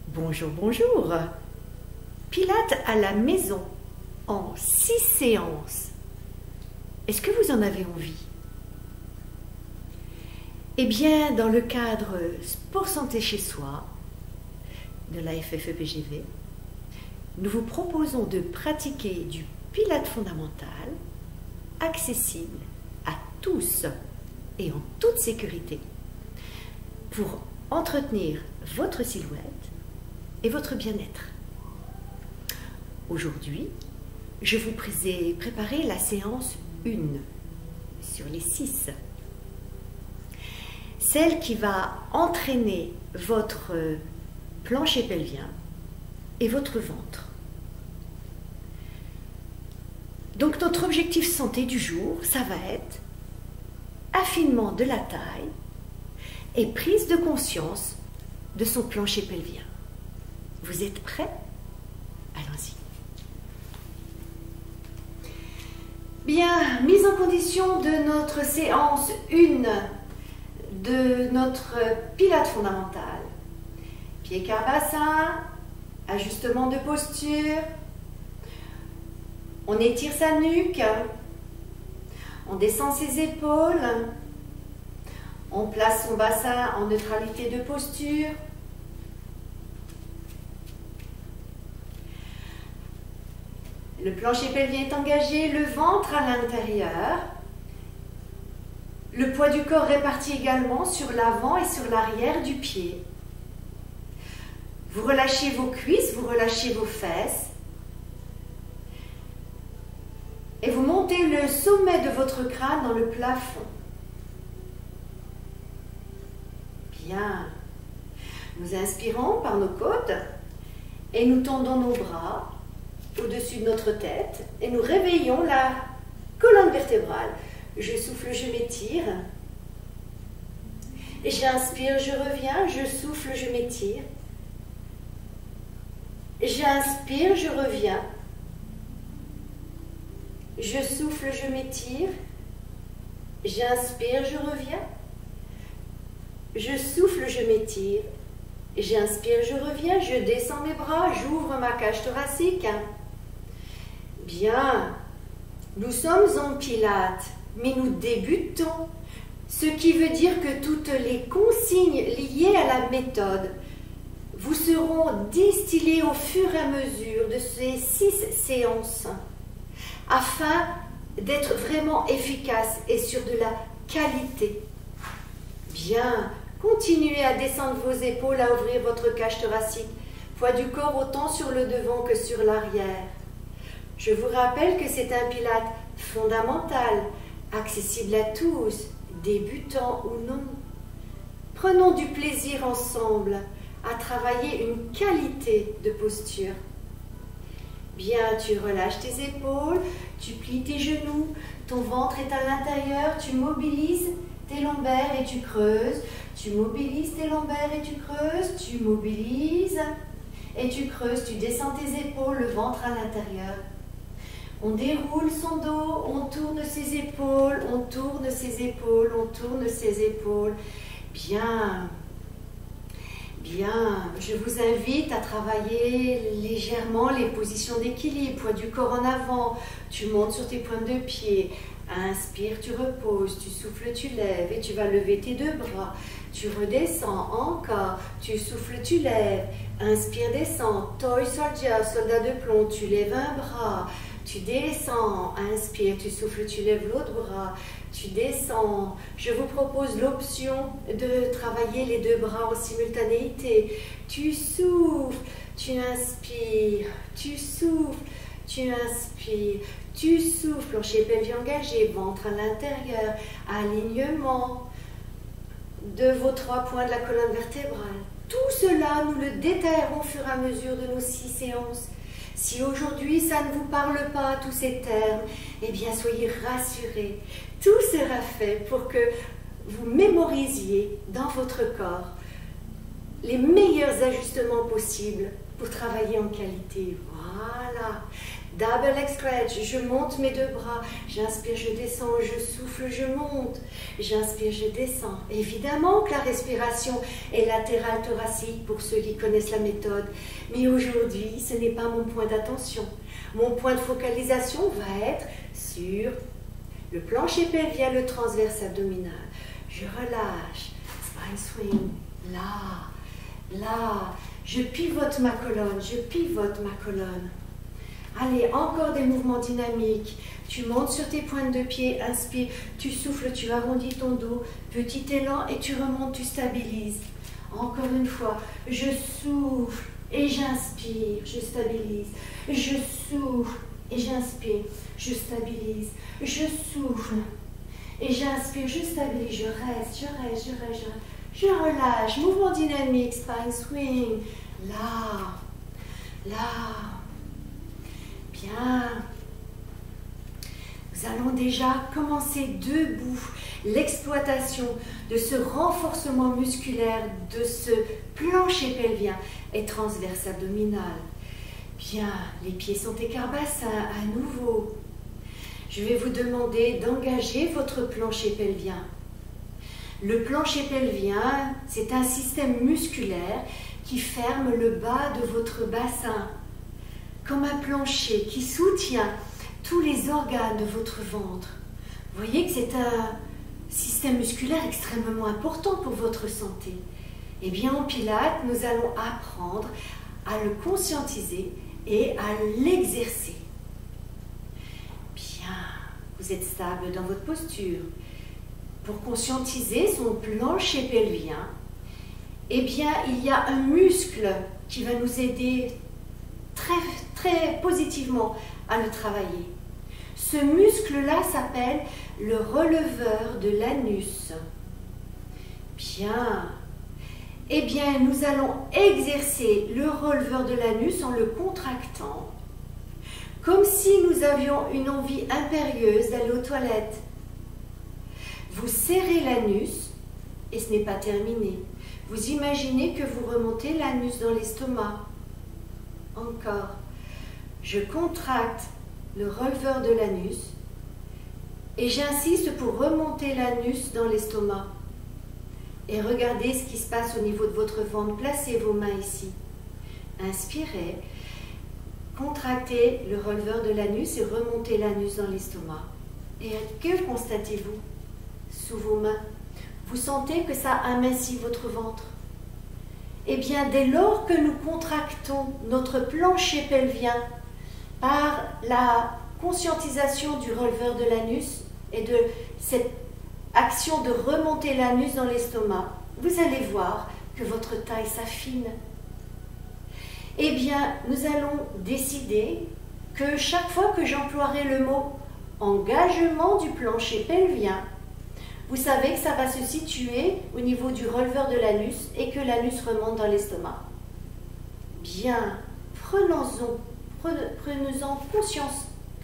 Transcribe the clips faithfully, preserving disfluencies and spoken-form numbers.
Bonjour, bonjour. Pilates à la maison en six séances. Est-ce que vous en avez envie? Eh bien, dans le cadre Sport Santé chez soi de la F F E P G V, nous vous proposons de pratiquer du Pilates fondamental accessible à tous et en toute sécurité pour entretenir votre silhouette et votre bien-être. Aujourd'hui, je vous ai préparé la séance un sur les six. Celle qui va entraîner votre plancher pelvien et votre ventre. Donc notre objectif santé du jour, ça va être affinement de la taille et prise de conscience de son plancher pelvien. Vous êtes prêts? Allons-y. Bien, mise en condition de notre séance un de notre Pilates fondamental. Pied quart bassin, ajustement de posture. On étire sa nuque. On descend ses épaules. On place son bassin en neutralité de posture. Le plancher pelvien est engagé, le ventre à l'intérieur. Le poids du corps réparti également sur l'avant et sur l'arrière du pied. Vous relâchez vos cuisses, vous relâchez vos fesses. Et vous montez le sommet de votre crâne dans le plafond. Bien. Nous inspirons par nos côtes et nous tendons nos bras au-dessus de notre tête et nous réveillons la colonne vertébrale. Je souffle, je m'étire. Et j'inspire, je reviens, je souffle, je m'étire. J'inspire, je reviens. Je souffle, je m'étire. J'inspire, je reviens. Je souffle, je m'étire. J'inspire, je reviens. Je descends mes bras, j'ouvre ma cage thoracique. Bien. Nous sommes en Pilates, mais nous débutons. Ce qui veut dire que toutes les consignes liées à la méthode vous seront distillées au fur et à mesure de ces six séances afin d'être vraiment efficace et sur de la qualité. Bien, continuez à descendre vos épaules, à ouvrir votre cage thoracique, poids du corps autant sur le devant que sur l'arrière. Je vous rappelle que c'est un Pilates fondamental, accessible à tous, débutants ou non. Prenons du plaisir ensemble à travailler une qualité de posture. Bien, tu relâches tes épaules, tu plies tes genoux, ton ventre est à l'intérieur, tu mobilises tes lombaires et tu creuses, tu mobilises tes lombaires et tu creuses, tu mobilises et tu creuses, tu descends tes épaules, le ventre à l'intérieur. On déroule son dos, on tourne ses épaules, on tourne ses épaules, on tourne ses épaules. Bien, bien, je vous invite à travailler légèrement les positions d'équilibre, poids du corps en avant, tu montes sur tes pointes de pied, inspire, tu reposes, tu souffles, tu lèves et tu vas lever tes deux bras, tu redescends encore, tu souffles, tu lèves, inspire, descends, Toy Soldier, soldat de plomb, tu lèves un bras, tu descends, inspire, tu souffles, tu lèves l'autre bras, tu descends. Je vous propose l'option de travailler les deux bras en simultanéité. Tu souffles, tu inspires, tu souffles, tu inspires, tu souffles, plancher pelvien engagé, ventre à l'intérieur, alignement de vos trois points de la colonne vertébrale. Tout cela, nous le détaillerons au fur et à mesure de nos six séances. Si aujourd'hui ça ne vous parle pas, tous ces termes, eh bien soyez rassurés. Tout sera fait pour que vous mémorisiez dans votre corps les meilleurs ajustements possibles pour travailler en qualité. Voilà. Double leg stretch, je monte mes deux bras. J'inspire, je descends, je souffle, je monte. J'inspire, je descends. Évidemment que la respiration est latérale thoracique pour ceux qui connaissent la méthode. Mais aujourd'hui, ce n'est pas mon point d'attention. Mon point de focalisation va être sur le plancher pelvien, le transverse abdominal. Je relâche. Spine swing. Là, là. Je pivote ma colonne, je pivote ma colonne. Allez, encore des mouvements dynamiques. Tu montes sur tes pointes de pied, inspire, tu souffles, tu arrondis ton dos. Petit élan et tu remontes, tu stabilises. Encore une fois, je souffle et j'inspire, je stabilise. Je souffle et j'inspire, je stabilise. Je souffle et j'inspire, je stabilise. Je reste, je reste, je reste, je reste. Je relâche, mouvement dynamique, spine swing. Là, là. Bien. Nous allons déjà commencer debout l'exploitation de ce renforcement musculaire de ce plancher pelvien et transverse abdominal. Bien, les pieds sont écart bassin à nouveau. Je vais vous demander d'engager votre plancher pelvien. Le plancher pelvien, c'est un système musculaire qui ferme le bas de votre bassin, comme un plancher qui soutient tous les organes de votre ventre. Vous voyez que c'est un système musculaire extrêmement important pour votre santé. Eh bien, en Pilates, nous allons apprendre à le conscientiser et à l'exercer. Bien, vous êtes stable dans votre posture. Pour conscientiser son plancher pelvien, eh bien, il y a un muscle qui va nous aider très, très positivement à le travailler. Ce muscle-là s'appelle le releveur de l'anus. Bien. Eh bien, nous allons exercer le releveur de l'anus en le contractant, comme si nous avions une envie impérieuse d'aller aux toilettes. Vous serrez l'anus et ce n'est pas terminé. Vous imaginez que vous remontez l'anus dans l'estomac. Encore. Je contracte le releveur de l'anus et j'insiste pour remonter l'anus dans l'estomac. Et regardez ce qui se passe au niveau de votre ventre. Placez vos mains ici. Inspirez. Contractez le releveur de l'anus et remontez l'anus dans l'estomac. Et que constatez-vous sous vos mains? Vous sentez que ça amincit votre ventre? Eh bien, dès lors que nous contractons notre plancher pelvien par la conscientisation du releveur de l'anus et de cette action de remonter l'anus dans l'estomac, vous allez voir que votre taille s'affine. Eh bien, nous allons décider que chaque fois que j'emploierai le mot engagement du plancher pelvien, vous savez que ça va se situer au niveau du releveur de l'anus et que l'anus remonte dans l'estomac. Bien, prenons-en prenons-en conscience.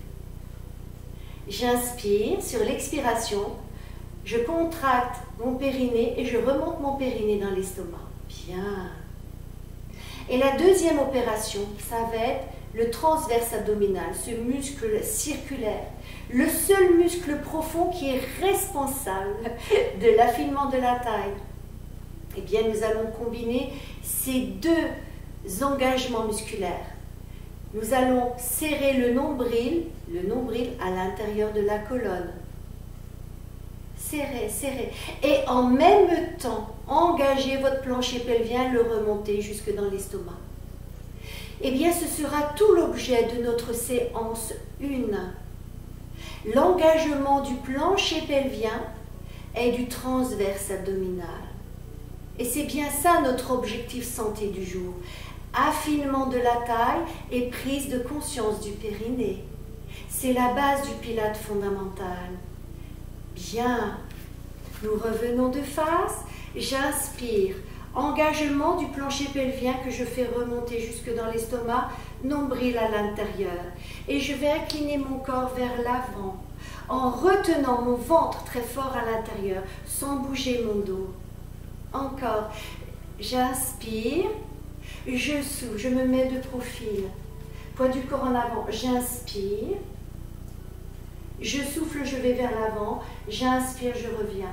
J'inspire sur l'expiration, je contracte mon périnée et je remonte mon périnée dans l'estomac. Bien. Et la deuxième opération, ça va être le transverse abdominal, ce muscle circulaire, le seul muscle profond qui est responsable de l'affinement de la taille. Eh bien, nous allons combiner ces deux engagements musculaires. Nous allons serrer le nombril, le nombril à l'intérieur de la colonne. Serrez, serrez. Et en même temps, engagez votre plancher pelvien, le remonter jusque dans l'estomac. Eh bien, ce sera tout l'objet de notre séance un. L'engagement du plancher pelvien et du transverse abdominal. Et c'est bien ça notre objectif santé du jour. Affinement de la taille et prise de conscience du périnée. C'est la base du Pilates fondamental. Bien, nous revenons de face. J'inspire. Engagement du plancher pelvien que je fais remonter jusque dans l'estomac, nombril à l'intérieur. Et je vais incliner mon corps vers l'avant en retenant mon ventre très fort à l'intérieur, sans bouger mon dos. Encore. J'inspire. Je souffle, je me mets de profil. Poids du corps en avant, j'inspire. Je souffle, je vais vers l'avant. J'inspire, je reviens.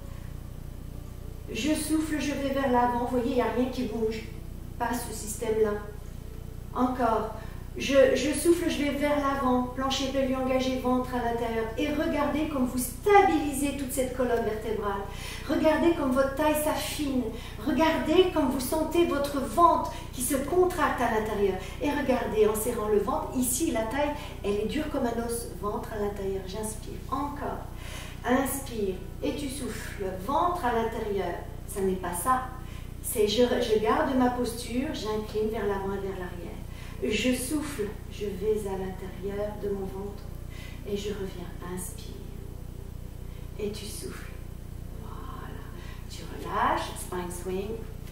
Je souffle, je vais vers l'avant. Vous voyez, il n'y a rien qui bouge. Pas ce système-là. Encore. Je, je souffle, je vais vers l'avant. Plancher pelvien engagé, ventre à l'intérieur. Et regardez comme vous stabilisez toute cette colonne vertébrale. Regardez comme votre taille s'affine. Regardez comme vous sentez votre ventre qui se contracte à l'intérieur. Et regardez en serrant le ventre. Ici, la taille, elle est dure comme un os. Ventre à l'intérieur. J'inspire. Encore. Inspire. Et tu souffles. Ventre à l'intérieur. Ça n'est pas ça. C'est je, je garde ma posture. J'incline vers l'avant et vers l'arrière. Je souffle, je vais à l'intérieur de mon ventre et je reviens. Inspire. Et tu souffles. Voilà. Tu relâches, spine swing.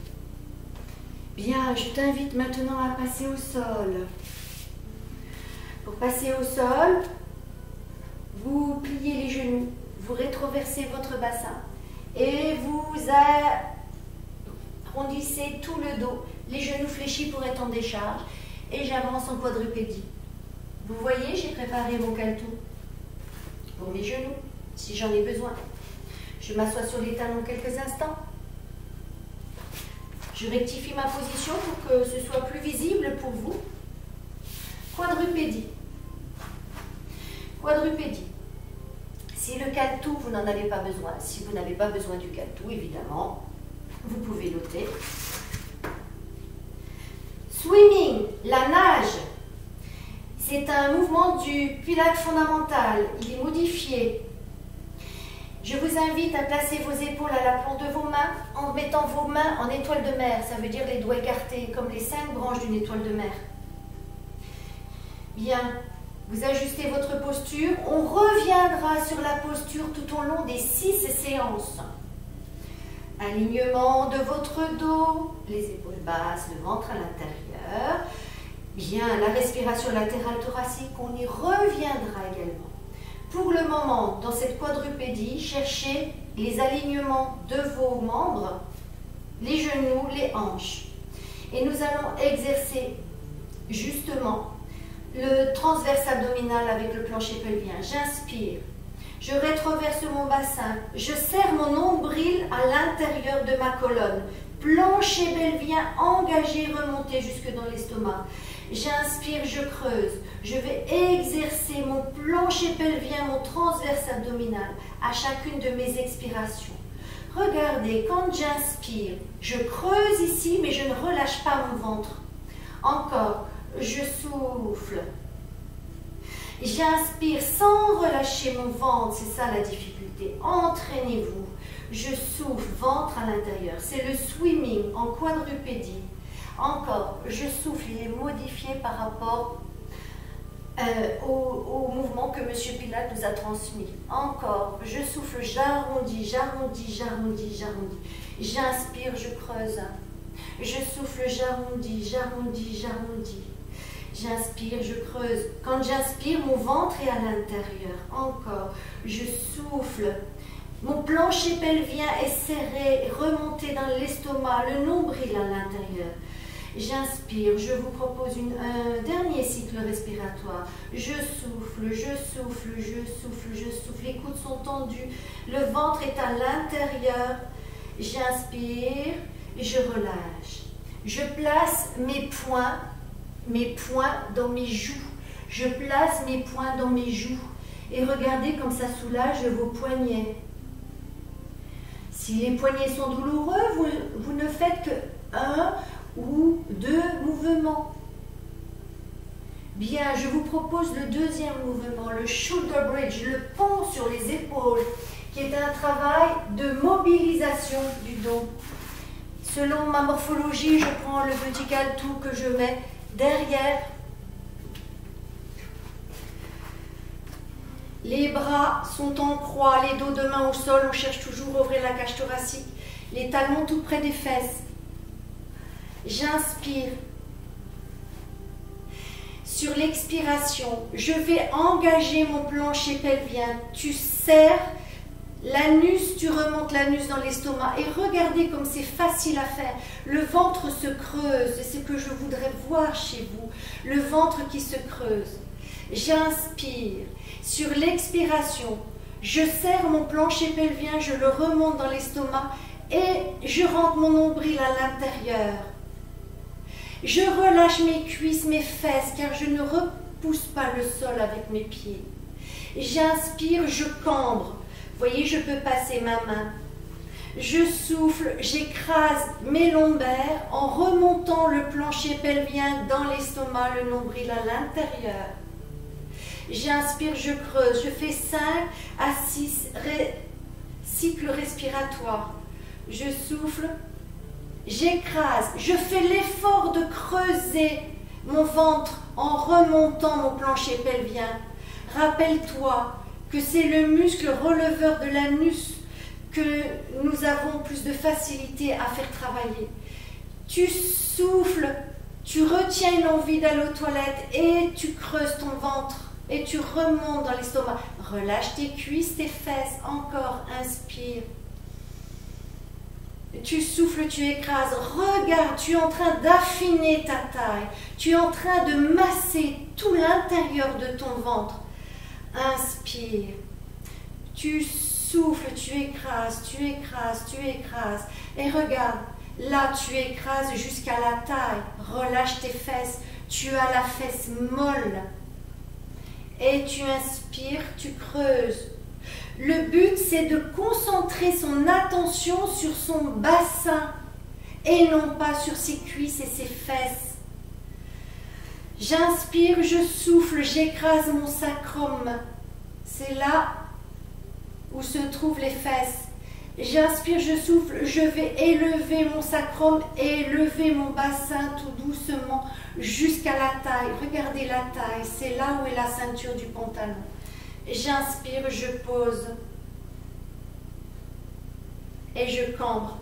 Bien, je t'invite maintenant à passer au sol. Pour passer au sol, vous pliez les genoux, vous rétroversez votre bassin et vous arrondissez tout le dos. Les genoux fléchis pour être en décharge. Et j'avance en quadrupédie. Vous voyez, j'ai préparé mon caletou pour mes genoux, si j'en ai besoin. Je m'assois sur les talons quelques instants. Je rectifie ma position pour que ce soit plus visible pour vous. Quadrupédie. Quadrupédie. Si le caletou, vous n'en avez pas besoin, si vous n'avez pas besoin du caletou, évidemment, vous pouvez l'ôter. Swimming, la nage, c'est un mouvement du pilates fondamental. Il est modifié. Je vous invite à placer vos épaules à l'aplomb de vos mains en mettant vos mains en étoile de mer. Ça veut dire les doigts écartés, comme les cinq branches d'une étoile de mer. Bien, vous ajustez votre posture. On reviendra sur la posture tout au long des six séances. Alignement de votre dos, les épaules basses, le ventre à l'intérieur. Bien, la respiration latérale thoracique, on y reviendra également. Pour le moment, dans cette quadrupédie, cherchez les alignements de vos membres, les genoux, les hanches. Et nous allons exercer justement le transverse abdominal avec le plancher pelvien. J'inspire. Je rétroverse mon bassin, je serre mon nombril à l'intérieur de ma colonne. Plancher pelvien engagé, remonté jusque dans l'estomac. J'inspire, je creuse. Je vais exercer mon plancher pelvien, mon transverse abdominal à chacune de mes expirations. Regardez, quand j'inspire, je creuse ici, mais je ne relâche pas mon ventre. Encore, je souffle. J'inspire sans relâcher mon ventre, c'est ça la difficulté. Entraînez-vous. Je souffle, ventre à l'intérieur. C'est le swimming en quadrupédie. Encore, je souffle, il est modifié par rapport euh, au, au mouvement que M. Pilates nous a transmis. Encore, je souffle, j'arrondis, j'arrondis, j'arrondis, j'arrondis. J'inspire, je creuse. Je souffle, j'arrondis, j'arrondis, j'arrondis. J'inspire, je creuse. Quand j'inspire, mon ventre est à l'intérieur. Encore, je souffle. Mon plancher pelvien est serré, remonté dans l'estomac, le nombril à l'intérieur. J'inspire, je vous propose une, un dernier cycle respiratoire. Je souffle, je souffle, je souffle, je souffle. Les coudes sont tendus, le ventre est à l'intérieur. J'inspire et je relâche. Je place mes poings mes poings dans mes joues. Je place mes poings dans mes joues. Et regardez comme ça soulage vos poignets. Si les poignets sont douloureux, vous, vous ne faites que un ou deux mouvements. Bien, je vous propose le deuxième mouvement, le shoulder bridge, le pont sur les épaules, qui est un travail de mobilisation du dos. Selon ma morphologie, je prends le petit caletou que je mets derrière. Les bras sont en croix, les dos de main au sol, on cherche toujours à ouvrir la cage thoracique. Les talons tout près des fesses. J'inspire. Sur l'expiration, je vais engager mon plancher pelvien. Tu serres L'anus, tu remontes l'anus dans l'estomac et regardez comme c'est facile à faire. Le ventre se creuse, c'est ce que je voudrais voir chez vous. Le ventre qui se creuse. J'inspire. Sur l'expiration, je serre mon plancher pelvien, je le remonte dans l'estomac et je rentre mon nombril à l'intérieur. Je relâche mes cuisses, mes fesses, car je ne repousse pas le sol avec mes pieds. J'inspire, je cambre. Vous voyez, je peux passer ma main. Je souffle, j'écrase mes lombaires en remontant le plancher pelvien dans l'estomac, le nombril à l'intérieur. J'inspire, je creuse, je fais cinq à six ré... cycles respiratoires. Je souffle, j'écrase, je fais l'effort de creuser mon ventre en remontant mon plancher pelvien. Rappelle-toi que c'est le muscle releveur de l'anus que nous avons plus de facilité à faire travailler. Tu souffles, tu retiens une envie d'aller aux toilettes et tu creuses ton ventre et tu remontes dans l'estomac. Relâche tes cuisses, tes fesses, encore, inspire. Tu souffles, tu écrases, regarde, tu es en train d'affiner ta taille, tu es en train de masser tout l'intérieur de ton ventre. Inspire, tu souffles, tu écrases, tu écrases, tu écrases. Et regarde, là tu écrases jusqu'à la taille. Relâche tes fesses, tu as la fesse molle. Et tu inspires, tu creuses. Le but, c'est de concentrer son attention sur son bassin et non pas sur ses cuisses et ses fesses. J'inspire, je souffle, j'écrase mon sacrum. C'est là où se trouvent les fesses. J'inspire, je souffle, je vais élever mon sacrum et élever mon bassin tout doucement jusqu'à la taille. Regardez la taille, c'est là où est la ceinture du pantalon. J'inspire, je pose et je cambre.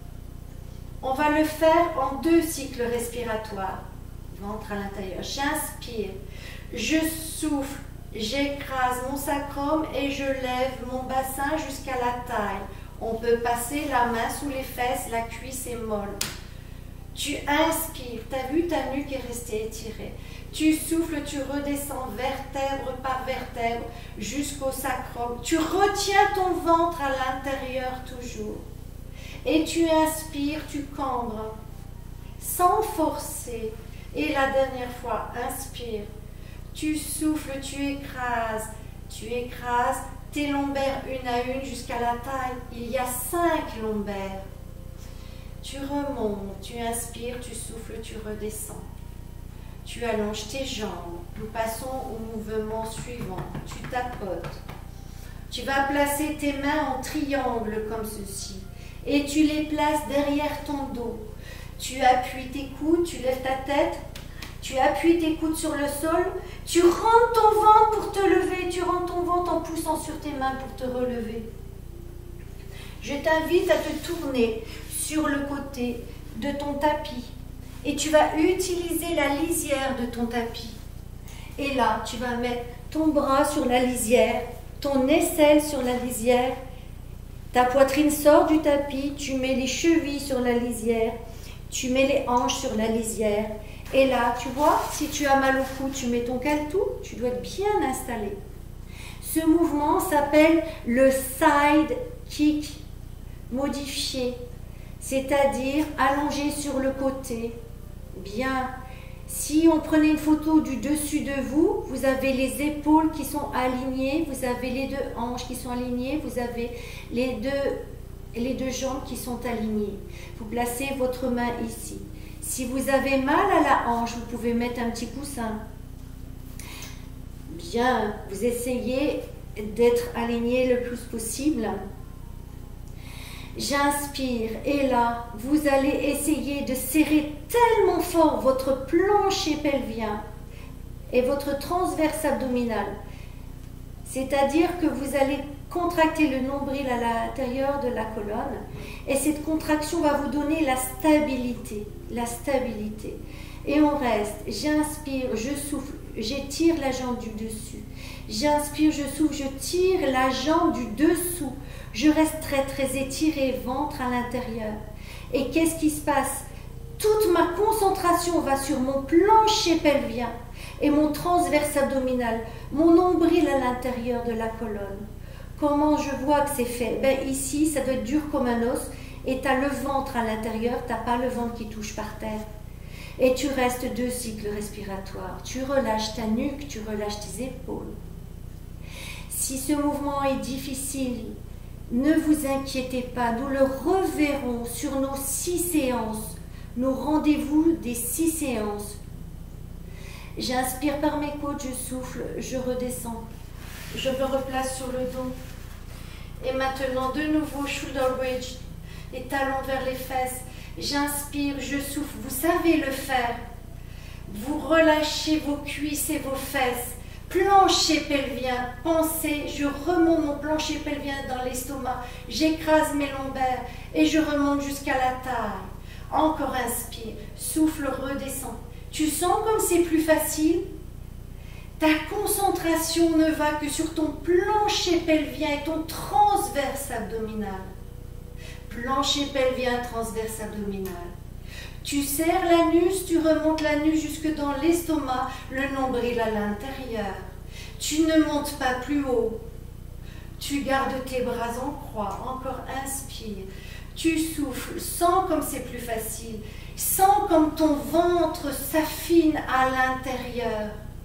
On va le faire en deux cycles respiratoires. Ventre à l'intérieur. J'inspire, je souffle, j'écrase mon sacrum et je lève mon bassin jusqu'à la taille. On peut passer la main sous les fesses, la cuisse est molle. Tu inspires, tu as vu ta nuque est restée étirée. Tu souffles, tu redescends vertèbre par vertèbre jusqu'au sacrum. Tu retiens ton ventre à l'intérieur toujours. Et tu inspires, tu cambres sans forcer. Et la dernière fois, inspire, tu souffles, tu écrases, tu écrases tes lombaires une à une jusqu'à la taille. Il y a cinq lombaires. Tu remontes, tu inspires, tu souffles, tu redescends. Tu allonges tes jambes. Nous passons au mouvement suivant. Tu tapotes. Tu vas placer tes mains en triangle comme ceci. Et tu les places derrière ton dos. Tu appuies tes coudes, tu lèves ta tête, tu appuies tes coudes sur le sol, tu rentres ton ventre pour te lever, tu rentres ton ventre en poussant sur tes mains pour te relever. Je t'invite à te tourner sur le côté de ton tapis et tu vas utiliser la lisière de ton tapis. Et là, tu vas mettre ton bras sur la lisière, ton aisselle sur la lisière, ta poitrine sort du tapis, tu mets les chevilles sur la lisière, tu mets les hanches sur la lisière. Et là, tu vois, si tu as mal au cou, tu mets ton caleçon, tu dois être bien installé. Ce mouvement s'appelle le side kick modifié, c'est-à-dire allongé sur le côté. Bien, si on prenait une photo du dessus de vous, vous avez les épaules qui sont alignées, vous avez les deux hanches qui sont alignées, vous avez les deux, les deux jambes qui sont alignées. Vous placez votre main ici. Si vous avez mal à la hanche, vous pouvez mettre un petit coussin. Bien, vous essayez d'être aligné le plus possible. J'inspire et là, vous allez essayer de serrer tellement fort votre plancher pelvien et votre transverse abdominal. C'est-à-dire que vous allez contractez le nombril à l'intérieur de la colonne et cette contraction va vous donner la stabilité, la stabilité. Et on reste, j'inspire, je souffle, j'étire la jambe du dessus. J'inspire, je souffle, je tire la jambe du dessous. Je reste très très étiré, ventre à l'intérieur. Et qu'est-ce qui se passe? Toute ma concentration va sur mon plancher pelvien et mon transverse abdominal, mon nombril à l'intérieur de la colonne. Comment je vois que c'est fait? Ben ici, ça doit être dur comme un os et tu as le ventre à l'intérieur, tu n'as pas le ventre qui touche par terre. Et tu restes deux cycles respiratoires. Tu relâches ta nuque, tu relâches tes épaules. Si ce mouvement est difficile, ne vous inquiétez pas, nous le reverrons sur nos six séances, nos rendez-vous des six séances. J'inspire par mes côtes, je souffle, je redescends. Je me replace sur le dos. Et maintenant, de nouveau, shoulder bridge, les talons vers les fesses. J'inspire, je souffle. Vous savez le faire. Vous relâchez vos cuisses et vos fesses. Plancher pelvien. Pensez, je remonte mon plancher pelvien dans l'estomac. J'écrase mes lombaires et je remonte jusqu'à la taille. Encore inspire. Souffle, redescend. Tu sens comme c'est plus facile? Ta concentration ne va que sur ton plancher pelvien et ton transverse abdominal. Plancher pelvien, transverse abdominal. Tu serres l'anus, tu remontes l'anus jusque dans l'estomac, le nombril à l'intérieur. Tu ne montes pas plus haut. Tu gardes tes bras en croix. Encore inspire. Tu souffles. Sens comme c'est plus facile. Sens comme ton ventre s'affine à l'intérieur.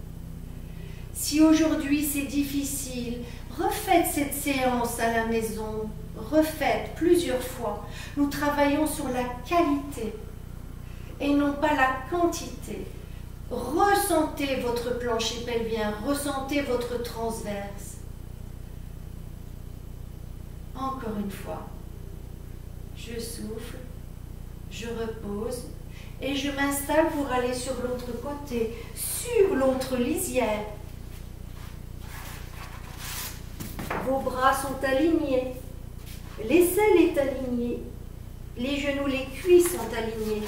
Si aujourd'hui c'est difficile, refaites cette séance à la maison. Refaites plusieurs fois. Nous travaillons sur la qualité et non pas la quantité. Ressentez votre plancher pelvien, ressentez votre transverse. Encore une fois, je souffle, je repose et je m'installe pour aller sur l'autre côté, sur l'autre lisière. Vos bras sont alignés. L'aisselle est alignée, les genoux, les cuisses sont alignés.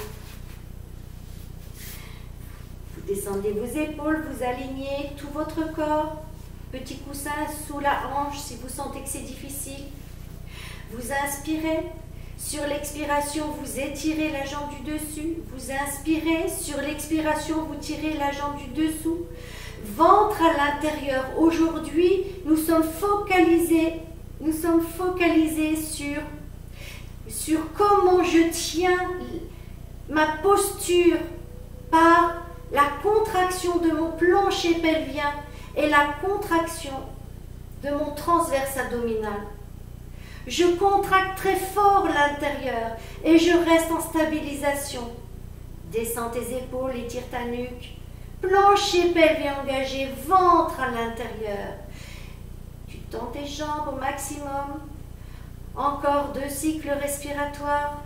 Vous descendez vos épaules, vous alignez tout votre corps. Petit coussin sous la hanche si vous sentez que c'est difficile. Vous inspirez. Sur l'expiration, vous étirez la jambe du dessus. Vous inspirez. Sur l'expiration, vous tirez la jambe du dessous. Ventre à l'intérieur. Aujourd'hui, nous sommes focalisés Nous sommes focalisés sur, sur comment je tiens ma posture par la contraction de mon plancher pelvien et la contraction de mon transverse abdominal. Je contracte très fort l'intérieur et je reste en stabilisation. Descends tes épaules, étire ta nuque. Plancher pelvien engagé, ventre à l'intérieur. Tends tes jambes au maximum. Encore deux cycles respiratoires.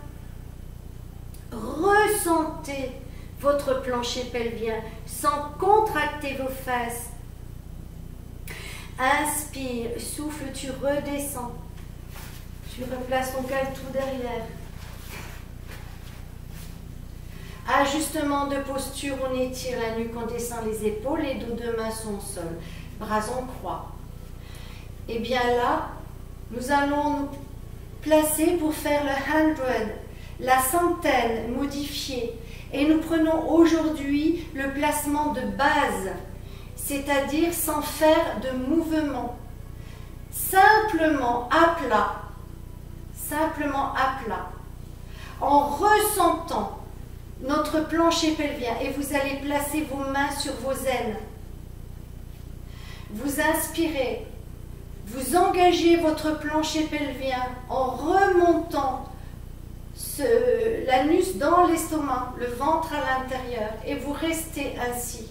Ressentez votre plancher pelvien sans contracter vos fesses. Inspire, souffle, tu redescends. Tu replaces ton calme tout derrière. Ajustement de posture, on étire la nuque, on descend les épaules, les dos de main sont au sol. Bras en croix. Et bien là, nous allons nous placer pour faire le hundred, la centaine modifiée. Et nous prenons aujourd'hui le placement de base, c'est-à-dire sans faire de mouvement. Simplement à plat, simplement à plat, en ressentant notre plancher pelvien. Et vous allez placer vos mains sur vos aines. Vous inspirez. Vous engagez votre plancher pelvien en remontant l'anus dans l'estomac, le ventre à l'intérieur, et vous restez ainsi.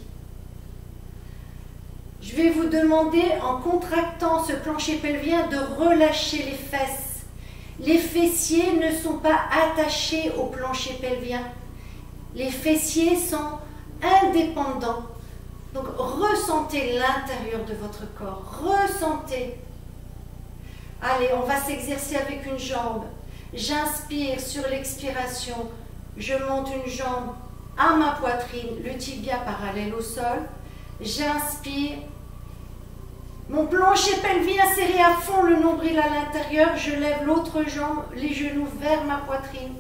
Je vais vous demander, en contractant ce plancher pelvien, de relâcher les fesses. Les fessiers ne sont pas attachés au plancher pelvien. Les fessiers sont indépendants. Donc, ressentez l'intérieur de votre corps. Ressentez. Allez, on va s'exercer avec une jambe. J'inspire sur l'expiration. Je monte une jambe à ma poitrine, le tibia parallèle au sol. J'inspire. Mon plancher pelvien serré à fond, le nombril à l'intérieur. Je lève l'autre jambe, les genoux vers ma poitrine.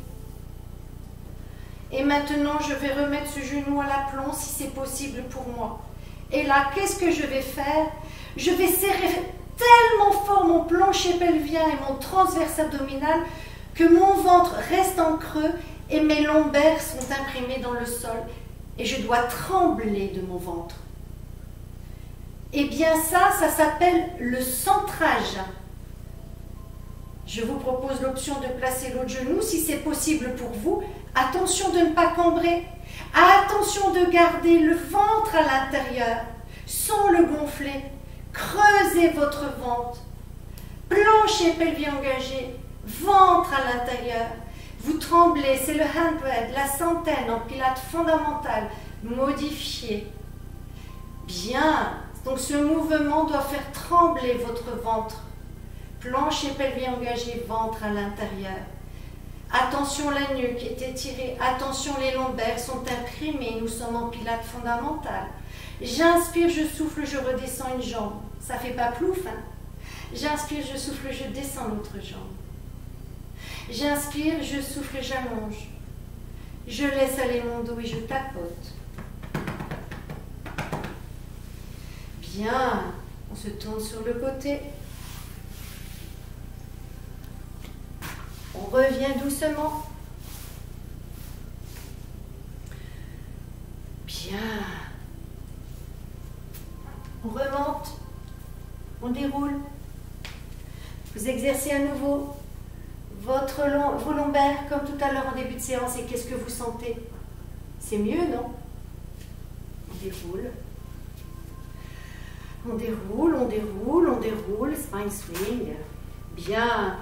Et maintenant, je vais remettre ce genou à l'aplomb si c'est possible pour moi. Et là, qu'est-ce que je vais faire? Je vais serrer tellement fort mon plancher pelvien et mon transverse abdominal que mon ventre reste en creux et mes lombaires sont imprimés dans le sol. Et je dois trembler de mon ventre. Eh bien ça, ça s'appelle le centrage. Je vous propose l'option de placer l'autre genou si c'est possible pour vous. Attention de ne pas cambrer. Attention de garder le ventre à l'intérieur sans le gonfler. Creusez votre ventre. Plancher pelvien engagé. Ventre à l'intérieur. Vous tremblez. C'est le handbread, la centaine en pilates fondamental. Modifié. Bien. Donc ce mouvement doit faire trembler votre ventre. Plancher pelvien engagé, ventre à l'intérieur. Attention, la nuque est étirée. Attention, les lombaires sont imprimés. Nous sommes en pilates fondamental. J'inspire, je souffle, je redescends une jambe. Ça fait pas plouf, hein? J'inspire, je souffle, je descends l'autre jambe. J'inspire, je souffle, j'allonge. Je laisse aller mon dos et je tapote. Bien. On se tourne sur le côté. On revient doucement. Bien. On remonte. On déroule. Vous exercez à nouveau votre long, vos lombaires comme tout à l'heure en début de séance. Et qu'est-ce que vous sentez? C'est mieux, non? On déroule. On déroule, on déroule, on déroule. Spine swing. Bien.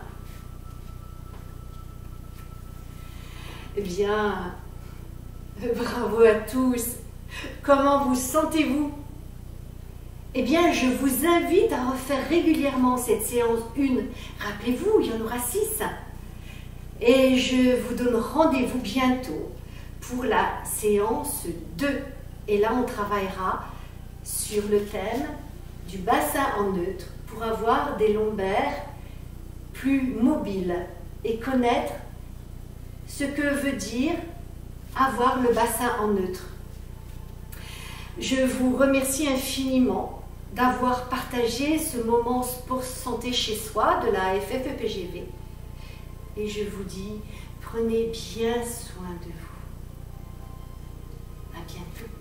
Bien, bravo à tous. Comment vous sentez-vous? Eh bien, je vous invite à refaire régulièrement cette séance un. Rappelez-vous, il y en aura six. Et je vous donne rendez-vous bientôt pour la séance deux. Et là, on travaillera sur le thème du bassin en neutre pour avoir des lombaires plus mobiles et connaître ce que veut dire avoir le bassin en neutre. Je vous remercie infiniment d'avoir partagé ce moment sport santé chez soi de la F F E P G V. Et je vous dis, prenez bien soin de vous. À bientôt.